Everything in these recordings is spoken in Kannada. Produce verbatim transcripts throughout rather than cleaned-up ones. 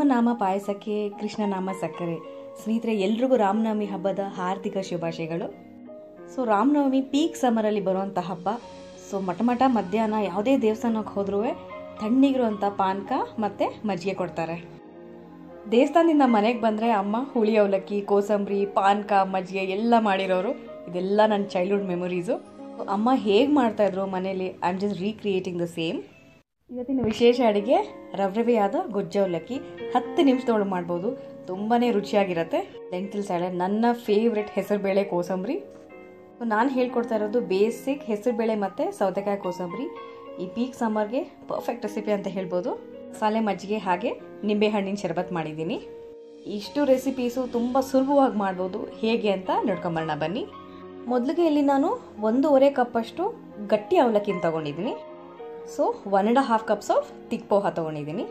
ರಾಮನಾಮ ಪಾಯಸಕ್ಕೆ ಕೃಷ್ಣನಾಮ ಸಕ್ಕರೆ. ಸ್ನೇಹಿತರೆ, ಎಲ್ರಿಗೂ ರಾಮನವಮಿ ಹಬ್ಬದ ಹಾರ್ದಿಕ ಶುಭಾಶಯಗಳು. ಸೊ ರಾಮನವಮಿ ಪೀಕ್ ಸಮರಲ್ಲಿ ಬರುವಂಥ ಹಬ್ಬ. ಸೊ ಮಠ ಮಠ ಮಧ್ಯಾಹ್ನ ಯಾವುದೇ ದೇವಸ್ಥಾನಕ್ಕೆ ಹೋದ್ರೂ ತಣ್ಣಗಿರುವಂಥ ಪಾನಕ ಮತ್ತು ಮಜ್ಜಿಗೆ ಕೊಡ್ತಾರೆ. ದೇವಸ್ಥಾನದಿಂದ ಮನೆಗೆ ಬಂದರೆ ಅಮ್ಮ ಹುಳಿ ಅವಲಕ್ಕಿ, ಕೋಸಂಬರಿ, ಪಾನಕ, ಮಜ್ಜಿಗೆ ಎಲ್ಲ ಮಾಡಿರೋರು. ಇದೆಲ್ಲ ನನ್ನ ಚೈಲ್ಡ್ಹುಡ್ ಮೆಮೊರೀಸು. ಅಮ್ಮ ಹೇಗೆ ಮಾಡ್ತಾಯಿದ್ರು ಮನೇಲಿ, I am just recreating the same. ಇವತ್ತಿನ ವಿಶೇಷ ಅಡುಗೆ ರವ್ರವೆಯಾದ ಗೊಜ್ಜು ಅವಲಕ್ಕಿ. ಹತ್ತು ನಿಮಿಷದೊಳಗೆ ಮಾಡ್ಬೋದು, ತುಂಬಾ ರುಚಿಯಾಗಿರುತ್ತೆ. ಲೆಂಟಿಲ್ ಸ್ಯಾಲಡ್, ನನ್ನ ಫೇವ್ರೆಟ್ ಹೆಸರುಬೇಳೆ ಕೋಸಂಬರಿ. ನಾನು ಹೇಳ್ಕೊಡ್ತಾ ಇರೋದು ಬೇಸಿಕ್ ಹೆಸರುಬೇಳೆ ಮತ್ತು ಸೌತೆಕಾಯಿ ಕೋಸಂಬರಿ. ಈ ಪೀಕ್ ಸಮ್ಮರ್ಗೆ ಪರ್ಫೆಕ್ಟ್ ರೆಸಿಪಿ ಅಂತ ಹೇಳ್ಬೋದು. ಮಸಾಲೆ ಮಜ್ಜಿಗೆ ಹಾಗೆ ನಿಂಬೆಹಣ್ಣಿನ ಶರಬತ್ ಮಾಡಿದ್ದೀನಿ. ಇಷ್ಟು ರೆಸಿಪೀಸು ತುಂಬ ಸುಲಭವಾಗಿ ಮಾಡ್ಬೋದು. ಹೇಗೆ ಅಂತ ನೋಡ್ಕೊಂಬರೋಣ ಬನ್ನಿ. ಮೊದಲಿಗೆ ಇಲ್ಲಿ ನಾನು ಒಂದೂವರೆ ಕಪ್ಪಷ್ಟು ಗಟ್ಟಿ ಅವಲಕ್ಕಿನ ತೊಗೊಂಡಿದ್ದೀನಿ. So one and half cups of thick poha ತೊಗೊಂಡಿದ್ದೀನಿ.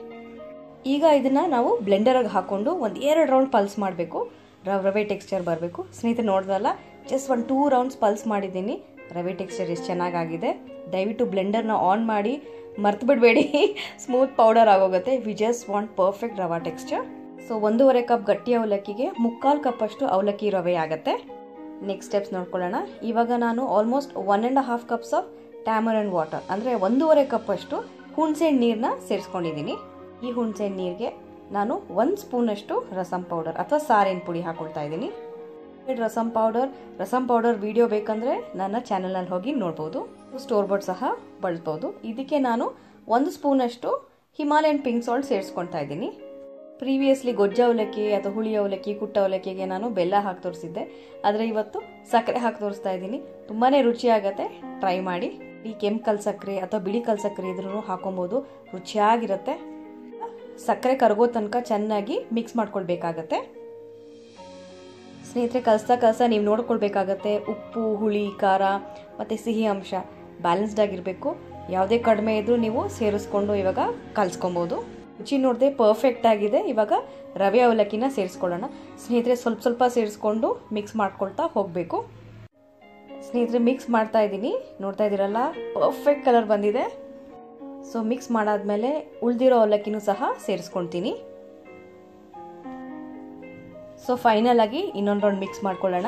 ಈಗ ಇದನ್ನು ನಾವು ಬ್ಲೆಂಡರ್ಗೆ ಹಾಕ್ಕೊಂಡು ಒಂದು ಎರಡು ರೌಂಡ್ ಪಲ್ಸ್ ಮಾಡಬೇಕು. ರವ್ ರವೆ ಟೆಕ್ಸ್ಚರ್ ಬರಬೇಕು. ಸ್ನೇಹಿತರೆ ನೋಡಿದ್ರಲ್ಲ, ಜಸ್ಟ್ ಒಂದು ಟೂ ರೌಂಡ್ಸ್ ಪಲ್ಸ್ ಮಾಡಿದ್ದೀನಿ. ರವೆ ಟೆಕ್ಸ್ಚರ್ ಎಷ್ಟು ಚೆನ್ನಾಗಾಗಿದೆ. ದಯವಿಟ್ಟು ಬ್ಲೆಂಡರ್ನ ಆನ್ ಮಾಡಿ ಮರ್ತು ಬಿಡಬೇಡಿ, ಸ್ಮೂತ್ ಪೌಡರ್ ಆಗೋಗುತ್ತೆ. We just want perfect rava texture. So ಒಂದೂವರೆ ಕಪ್ ಗಟ್ಟಿ ಅವಲಕ್ಕಿಗೆ ಮುಕ್ಕಾಲು ಕಪ್ಪಷ್ಟು ಅವಲಕ್ಕಿ ರವೆ ಆಗುತ್ತೆ. ನೆಕ್ಸ್ಟ್ ಸ್ಟೆಪ್ಸ್ ನೋಡ್ಕೊಳ್ಳೋಣ. ಇವಾಗ ನಾನು almost one and half cups of tamarind water ಅಂದರೆ ಒಂದೂವರೆ ಕಪ್ಪಷ್ಟು ಹುಣಸೆಹಣ್ಣು ನೀರನ್ನ ಸೇರಿಸ್ಕೊಂಡಿದ್ದೀನಿ. ಈ ಹುಣಸೆಹಣ್ಣು ನೀರಿಗೆ ನಾನು ಒಂದು ಸ್ಪೂನಷ್ಟು ರಸಂ ಪೌಡರ್ ಅಥವಾ ಸಾರಿನ ಪುಡಿ ಹಾಕೊಳ್ತಾ ಇದ್ದೀನಿ. Rasam powder rasam powder video ಬೇಕಂದರೆ ನನ್ನ ಚಾನಲ್ನಲ್ಲಿ ಹೋಗಿ ನೋಡ್ಬೋದು. ಸ್ಟೋರ್ ಬೋರ್ಡ್ ಸಹ ಬಳಸ್ಬೋದು. ಇದಕ್ಕೆ ನಾನು ಒಂದು ಸ್ಪೂನಷ್ಟು ಹಿಮಾಲಯನ್ ಪಿಂಕ್ ಸಾಲ್ಟ್ ಸೇರಿಸ್ಕೊಳ್ತಾ ಇದ್ದೀನಿ. ಪ್ರೀವಿಯಸ್ಲಿ ಗೊಜ್ಜು ಅವಲಕ್ಕಿ ಅಥವಾ ಹುಳಿ ಅವಲಕ್ಕಿ, ಕುಟ್ಟ ಅವಲಕ್ಕಿಗೆ ನಾನು ಬೆಲ್ಲ ಹಾಕಿ ತೋರಿಸಿದ್ದೆ, ಆದರೆ ಇವತ್ತು ಸಕ್ಕರೆ ಹಾಕಿ ತೋರಿಸ್ತಾ ಇದ್ದೀನಿ. ತುಂಬಾ ರುಚಿಯಾಗತ್ತೆ, ಟ್ರೈ ಮಾಡಿ. ಈ ಕೆಂಪು ಕಲ್ ಸಕ್ಕರೆ ಅಥವಾ ಬಿಳಿ ಕಲ್ ಸಕ್ಕರೆ ಇದ್ರೂ ಹಾಕೊಬೋದು, ರುಚಿಯಾಗಿರುತ್ತೆ. ಸಕ್ಕರೆ ಕರಗೋ ತನಕ ಚೆನ್ನಾಗಿ ಮಿಕ್ಸ್ ಮಾಡ್ಕೊಳ್ಬೇಕಾಗತ್ತೆ. ಸ್ನೇಹಿತರೆ, ಕಲಸ್ತಾ ಕಲಸ್ತಾ ನೀವು ನೋಡ್ಕೊಳ್ಬೇಕಾಗತ್ತೆ. ಉಪ್ಪು, ಹುಳಿ, ಖಾರ ಮತ್ತು ಸಿಹಿ ಅಂಶ ಬ್ಯಾಲೆನ್ಸ್ಡ್ ಆಗಿರಬೇಕು. ಯಾವುದೇ ಕಡಿಮೆ ಇದ್ರೂ ನೀವು ಸೇರಿಸ್ಕೊಂಡು ಇವಾಗ ಕಲಿಸ್ಕೊಬೋದು. ರುಚಿ ನೋಡಿದೆ ಪರ್ಫೆಕ್ಟ್ ಆಗಿದೆ. ಇವಾಗ ರವೆ ಅವಲಕ್ಕಿನ ಸೇರಿಸ್ಕೊಳ್ಳೋಣ. ಸ್ನೇಹಿತರೆ, ಸ್ವಲ್ಪ ಸ್ವಲ್ಪ ಸೇರಿಸ್ಕೊಂಡು ಮಿಕ್ಸ್ ಮಾಡ್ಕೊಳ್ತಾ ಹೋಗಬೇಕು. ಸ್ನೇಹಿತರೆ, ಮಿಕ್ಸ್ ಮಾಡ್ತಾ ಇದ್ದೀನಿ. ನೋಡ್ತಾ ಇದ್ದೀರಲ್ಲ, ಪರ್ಫೆಕ್ಟ್ ಕಲರ್ ಬಂದಿದೆ. ಸೊ ಮಿಕ್ಸ್ ಮಾಡಾದ್ಮೇಲೆ ಉಳಿದಿರೋ ಅವಲಕ್ಕಿನೂ ಸಹ ಸೇರಿಸ್ಕೊಳ್ತೀನಿ. ಸೊ ಫೈನಲ್ ಆಗಿ ಇನ್ನೊಂದು ರೌಂಡ್ ಮಿಕ್ಸ್ ಮಾಡ್ಕೊಳ್ಳೋಣ.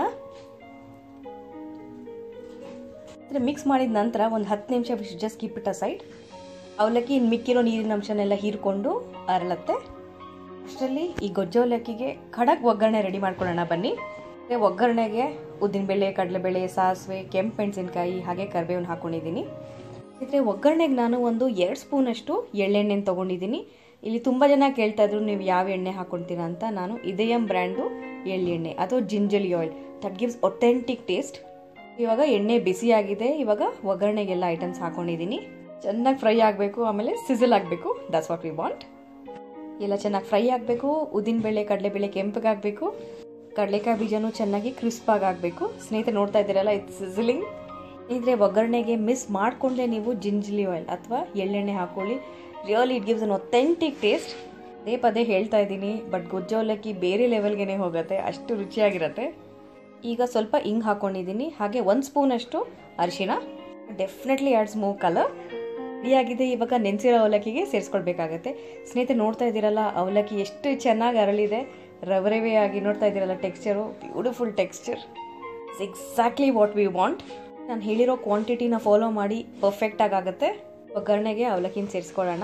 ಮಿಕ್ಸ್ ಮಾಡಿದ ನಂತರ ಒಂದು ಹತ್ತು ನಿಮಿಷ ಜಸ್ಟ್ ಕೀಪ್ ಇಟ್ ಅಸೈಡ್. ಅವಲಕ್ಕಿ ಇನ್ನು ಮಿಕ್ಕಿರೋ ನೀರಿನ ಅಂಶನೆಲ್ಲ ಹೀರ್ಕೊಂಡು ಅರಳತ್ತೆ. ಅಷ್ಟರಲ್ಲಿ ಈ ಗೊಜ್ಜು ಅವಲಕ್ಕಿಗೆ ಖಡಕ್ ಒಗ್ಗರಣೆ ರೆಡಿ ಮಾಡ್ಕೊಳ್ಳೋಣ ಬನ್ನಿ. ಒಗ್ಗರಣೆಗೆ ಉದ್ದಿನಬೇಳೆ, ಕಡಲೆಬೇಳೆ, ಸಾಸಿವೆ, ಕೆಂಪು ಮೆಣಸಿನ್ಕಾಯಿ ಹಾಗೆ ಕರಿಬೇವನ್ನ ಹಾಕೊಂಡಿದ್ದೀನಿ. ಇದ್ರೆ ಒಗ್ಗರಣೆಗೆ ನಾನು ಒಂದು ಎರಡು ಸ್ಪೂನಷ್ಟು ಎಳ್ಳೆಣ್ಣೆನ ತೊಗೊಂಡಿದ್ದೀನಿ. ಇಲ್ಲಿ ತುಂಬ ಜನ ಕೇಳ್ತಾ ಇದ್ರು ನೀವು ಯಾವ ಎಣ್ಣೆ ಹಾಕೊಳ್ತೀರಾ ಅಂತ. ನಾನು ಇದೆಯಂ ಬ್ರ್ಯಾಂಡು ಎಳ್ಳೆಣ್ಣೆ ಅಥವಾ gingelly oil, that gives authentic taste. ಇವಾಗ ಎಣ್ಣೆ ಬಿಸಿಯಾಗಿದೆ. ಇವಾಗ ಒಗ್ಗರಣೆಗೆಲ್ಲ ಐಟಮ್ಸ್ ಹಾಕೊಂಡಿದ್ದೀನಿ. ಚೆನ್ನಾಗಿ ಫ್ರೈ ಆಗಬೇಕು, ಆಮೇಲೆ ಸಿಸಲ್ ಆಗಬೇಕು. That's what we want. ಎಲ್ಲ ಚೆನ್ನಾಗಿ ಫ್ರೈ ಆಗಬೇಕು. ಉದ್ದಿನಬೇಳೆ, ಕಡಲೆಬೇಳೆ ಕೆಂಪಗಾಗಬೇಕು. ಕಡಲೆಕಾಯಿ ಬೀಜನೂ ಚೆನ್ನಾಗಿ ಕ್ರಿಸ್ಪಾಗಿ ಆಗಬೇಕು. ಸ್ನೇಹಿತರೆ ನೋಡ್ತಾ ಇದ್ದೀರಲ್ಲ, ಇದು ಸಿಸಲಿಂಗ್. ಸ್ನೇಹಿತರೆ, ಒಗ್ಗರಣೆಗೆ ಮಿಸ್ ಮಾಡಿಕೊಂಡ್ರೆ ನೀವು ಜಿಂಜಲಿ ಆಯಿಲ್ ಅಥವಾ ಎಳ್ಳೆಣ್ಣೆ ಹಾಕೊಳ್ಳಿ. Really it gives an authentic taste. ಅದೇ ಪದೇ ಹೇಳ್ತಾ ಇದ್ದೀನಿ, ಬಟ್ ಗೊಜ್ಜು ಅವಲಕ್ಕಿ ಬೇರೆ ಲೆವೆಲ್ಗೆ ಹೋಗುತ್ತೆ, ಅಷ್ಟು ರುಚಿಯಾಗಿರುತ್ತೆ. ಈಗ ಸ್ವಲ್ಪ ಹಿಂಗೆ ಹಾಕೊಂಡಿದ್ದೀನಿ, ಹಾಗೆ ಒಂದು ಸ್ಪೂನಷ್ಟು ಅರಿಶಿನ. Definitely adds more colour. ರೆಡಿಯಾಗಿದೆ. ಇವಾಗ ನೆನೆಸಿರೋ ಅವಲಕ್ಕಿಗೆ ಸೇರಿಸ್ಕೊಳ್ಬೇಕಾಗತ್ತೆ. ಸ್ನೇಹಿತರೆ ನೋಡ್ತಾ ಇದ್ದೀರಲ್ಲ, ಅವಲಕ್ಕಿ ಎಷ್ಟು ಚೆನ್ನಾಗಿ ಅರಳಿದೆ. ರವೆ ರವೆ ಆಗಿ ನೋಡ್ತಾ ಇದ್ದೀರಲ್ಲ, texture beautiful texture. It's exactly what we want. ನಾನು ಹೇಳಿರೋ ಕ್ವಾಂಟಿಟಿನ ಫಾಲೋ ಮಾಡಿ ಪರ್ಫೆಕ್ಟಾಗಿ ಆಗುತ್ತೆ. ಒಗ್ಗರಣೆಗೆ ಅವಲಕ್ಕಿನ ಸೇರಿಸ್ಕೊಳ್ಳೋಣ.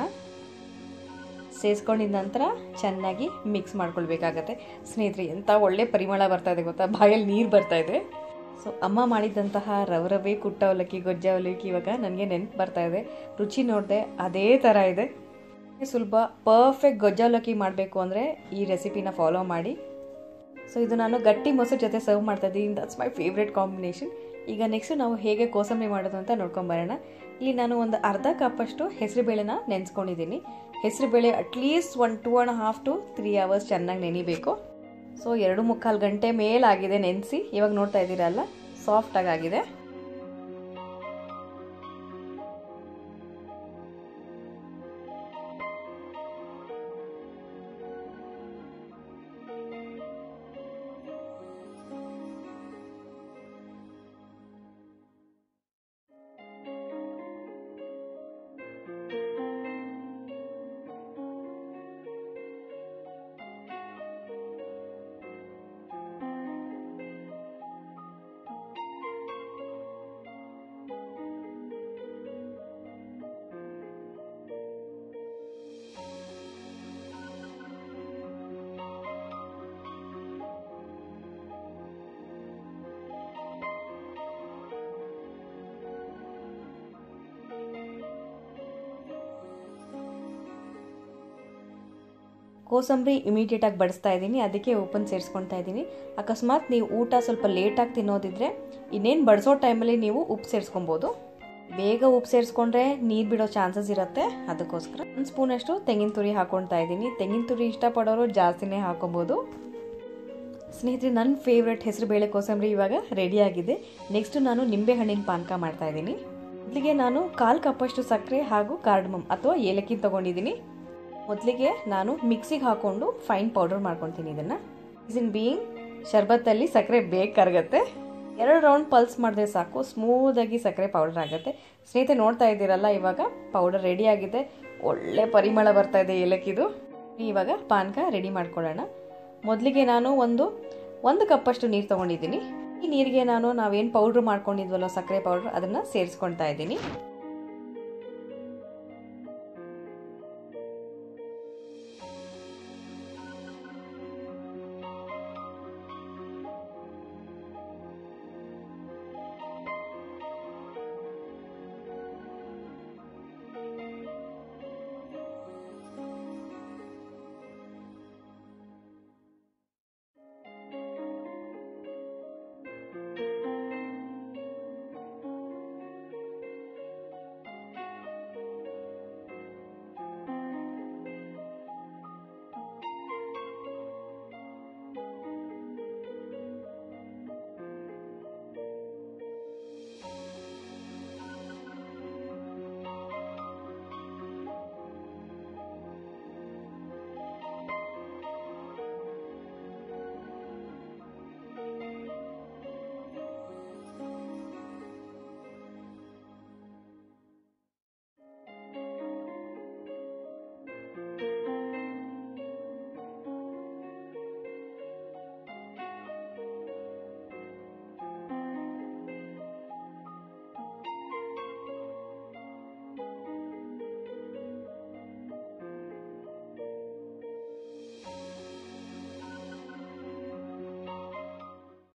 ಸೇರಿಸ್ಕೊಂಡಿದ ನಂತರ ಚೆನ್ನಾಗಿ ಮಿಕ್ಸ್ ಮಾಡ್ಕೊಳ್ಬೇಕಾಗತ್ತೆ. ಸ್ನೇಹಿತರೆ, ಎಂಥ ಒಳ್ಳೆ ಪರಿಮಳ ಬರ್ತಾ ಇದೆ ಗೊತ್ತಾ, ಬಾಯಲ್ಲಿ ನೀರು ಬರ್ತಾ ಇದೆ. ಸೊ ಅಮ್ಮ ಮಾಡಿದಂತಹ ರವೆ ರವೆ ಕುಟ್ಟ ಅವಲಕ್ಕಿ, ಗೊಜ್ಜು ಅವಲಕ್ಕಿ ಇವಾಗ ನನಗೆ ನೆನಪು ಬರ್ತಾ ಇದೆ. ರುಚಿ ನೋಡಿದೆ ಅದೇ ಥರ ಇದೆ. ಸುಲಭ ಪರ್ಫೆಕ್ಟ್ ಗೊಜ್ಜು ಅವಲಕ್ಕಿ ಮಾಡಬೇಕು ಅಂದರೆ ಈ ರೆಸಿಪಿನ ಫಾಲೋ ಮಾಡಿ. ಸೊ ಇದು ನಾನು ಗಟ್ಟಿ ಮೊಸರು ಜೊತೆ ಸರ್ವ್ ಮಾಡ್ತಾ ಇದ್ದೀನಿ. That's my favourite combination. ಈಗ ನೆಕ್ಸ್ಟ್ ನಾವು ಹೇಗೆ ಕೋಸಂಬರಿ ಮಾಡೋದು ಅಂತ ನೋಡ್ಕೊಂಬರೋಣ. ಇಲ್ಲಿ ನಾನು ಒಂದು ಅರ್ಧ ಕಪ್ಪಷ್ಟು ಹೆಸರುಬೇಳೆನ ನೆನೆಸ್ಕೊಂಡಿದ್ದೀನಿ. ಹೆಸರುಬೇಳೆ at least one two and half to three hours ಚೆನ್ನಾಗಿ ನೆನಿಬೇಕು. ಸೊ ಎರಡು ಮುಕ್ಕಾಲು ಗಂಟೆ ಮೇಲಾಗಿದೆ ನೆನೆಸಿ. ಇವಾಗ ನೋಡ್ತಾ ಇದ್ದೀರಲ್ಲ, ಸಾಫ್ಟಾಗಿ ಆಗಿದೆ. ಕೋಸಂಬರಿ ಇಮಿಡಿಯೇಟಾಗಿ ಬಡಿಸ್ತಾ ಇದ್ದೀನಿ, ಅದಕ್ಕೆ ಉಪ್ಪನ್ನು ಸೇರಿಸ್ಕೊಳ್ತಾ ಇದ್ದೀನಿ. ಅಕಸ್ಮಾತ್ ನೀವು ಊಟ ಸ್ವಲ್ಪ ಲೇಟಾಗಿ ತಿನ್ನೋದಿದ್ರೆ ಇನ್ನೇನು ಬಡಿಸೋ ಟೈಮಲ್ಲಿ ನೀವು ಉಪ್ಪು ಸೇರಿಸ್ಕೊಬೋದು. ಬೇಗ ಉಪ್ಪು ಸೇರಿಸ್ಕೊಂಡ್ರೆ ನೀರು ಬಿಡೋ ಚಾನ್ಸಸ್ ಇರುತ್ತೆ, ಅದಕ್ಕೋಸ್ಕರ ಒಂದು ಸ್ಪೂನಷ್ಟು ತೆಂಗಿನ ತುರಿ ಹಾಕ್ಕೊಳ್ತಾ ಇದ್ದೀನಿ. ತೆಂಗಿನ ತುರಿ ಇಷ್ಟಪಡೋರು ಜಾಸ್ತಿನೇ ಹಾಕೊಬೋದು. ಸ್ನೇಹಿತರೆ, ನನ್ನ ಫೇವ್ರೆಟ್ ಹೆಸರುಬೇಳೆ ಕೋಸಂಬರಿ ಇವಾಗ ರೆಡಿಯಾಗಿದೆ. ನೆಕ್ಸ್ಟ್ ನಾನು ನಿಂಬೆ ಹಣ್ಣಿನ ಪಾನಕ ಮಾಡ್ತಾ ಇದ್ದೀನಿ. ಮೊದಲಿಗೆ ನಾನು ಕಾಲು ಕಪ್ಪಷ್ಟು ಸಕ್ಕರೆ ಹಾಗೂ ಕಾರ್ಡಮಮ್ ಅಥವಾ ಏಲಕ್ಕಿ ತೊಗೊಂಡಿದ್ದೀನಿ. ಮೊದಲಿಗೆ ನಾನು ಮಿಕ್ಸಿಗೆ ಹಾಕ್ಕೊಂಡು ಫೈನ್ ಪೌಡರ್ ಮಾಡ್ಕೊತೀನಿ. ಇದನ್ನು ಇನ್ ಬೀಯಿಂಗ್ ಶರ್ಬತ್ತಲ್ಲಿ ಸಕ್ಕರೆ ಬೇಗ ಕರಗುತ್ತೆ. ಎರಡು ರೌಂಡ್ ಪಲ್ಸ್ ಮಾಡಿದ್ರೆ ಸಾಕು, ಸ್ಮೂದಾಗಿ ಸಕ್ಕರೆ ಪೌಡರ್ ಆಗುತ್ತೆ. ಸ್ನೇಹಿತರೆ, ನೋಡ್ತಾ ಇದ್ದೀರಲ್ಲ, ಇವಾಗ ಪೌಡರ್ ರೆಡಿ ಆಗಿದೆ. ಒಳ್ಳೆ ಪರಿಮಳ ಬರ್ತಾ ಇದೆ ಏಲಕ್ಕಿದು. ಇವಾಗ ಪಾನಕ ರೆಡಿ ಮಾಡ್ಕೊಳ್ಳೋಣ. ಮೊದಲಿಗೆ ನಾನು ಒಂದು ಒಂದು ಕಪ್ಪಷ್ಟು ನೀರು ತೊಗೊಂಡಿದ್ದೀನಿ. ಈ ನೀರಿಗೆ ನಾನು ನಾವೇನು ಪೌಡ್ರ್ ಮಾಡ್ಕೊಂಡಿದ್ವಲ್ಲ ಸಕ್ಕರೆ ಪೌಡ್ರ್, ಅದನ್ನು ಸೇರಿಸ್ಕೊಳ್ತಾ ಇದ್ದೀನಿ.